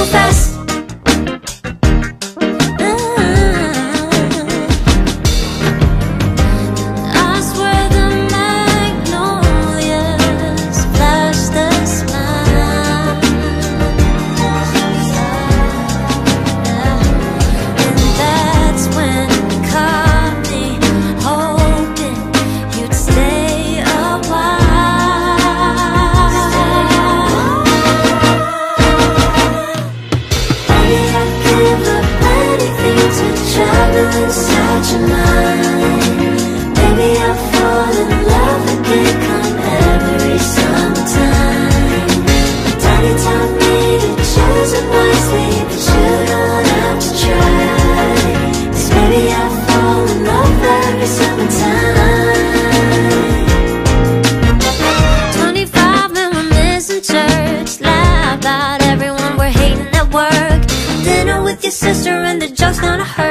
too fast. Inside your mind, maybe I'll fall in love again come every summertime. Daddy taught me to choose it wisely, but you don't have to try. 'Cause maybe I'll fall in love every summertime. 25 and we're missing church. Lie about everyone we're hating at work. Dinner with your sister and the joke's gonna hurt.